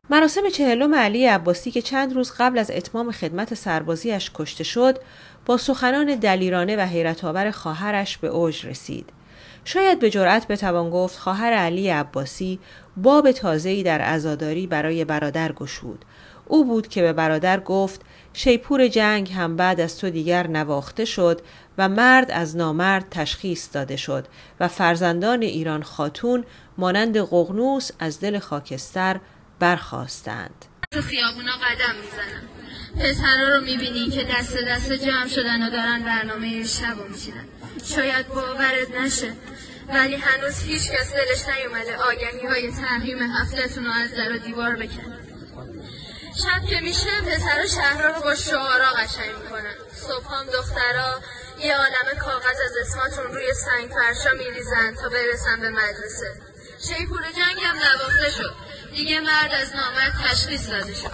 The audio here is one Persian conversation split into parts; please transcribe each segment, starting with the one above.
مراسم 40 علی عباسی که چند روز قبل از اتمام خدمت سربازیش کشته شد، با سخنان دلیرانه و حیرت‌آور خواهرش به اوج رسید. شاید به جرأت بتوان گفت خواهر علی عباسی باب تازه‌ای در عزاداری برای برادر گشود. او بود که به برادر گفت شیپور جنگ هم بعد از تو دیگر نواخته شد و مرد از نامرد تشخیص داده شد و فرزندان ایران خاتون مانند ققنوس از دل خاکستر برخاستند. تو خیابونا قدم میزنن، پسرها رو میبینی که دست دست جمع شدن و دارن برنامه شب میچینن. شاید باورت نشه ولی هنوز هیچ کس دلش نیومده آگهی های تحریم حفلتون رو از در و دیوار بکنه. شب که میشه پسرها شهرها رو با شعارا قشنگ میکنن. صبحام دخترها یه عالم کاغذ از اسماتون روی سنگ فرشا میریزن تا برسن به مدرسه. شیپور جنگ هم نواخته شد، دیگه مرد از نامرد تشخیص داده شد.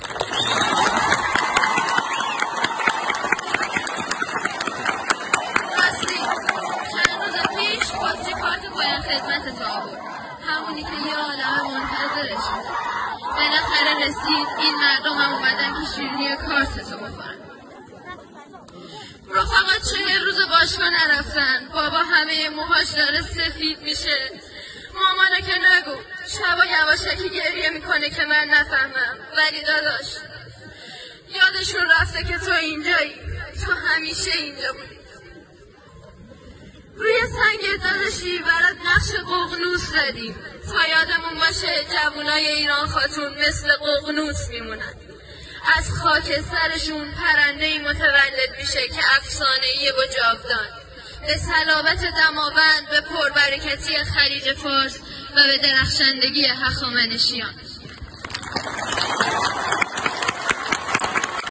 راستی چند روز پیش پاستی کارت پایان خدمت تو آورد، همونی که یه عالم منتظرش بود. بالاخره رسید، این مردم هم اومدن که شیرینی کارتتو بخورن. رفقا 40 روز باشگاه نرفتن، بابا همه موهاش داره سفید میشه. مامانا که نگو، شبا یواشکی گریه میکنه که من نفهمم. ولی داداش یادشون رفته که تو اینجایی، تو همیشه اینجا بودی. روی سنگ داداشی برات نقش ققنوس زدیم تا یادمون باشه جوونای ایران خاتون مثل ققنوس میمونن. از خاک سرشون پرنده‌ای متولد میشه که افسانه‌ای و جاودان، به صلابت دماوند، به پربرکتی خلیج فارس و به درخشندگی هخامنشیان.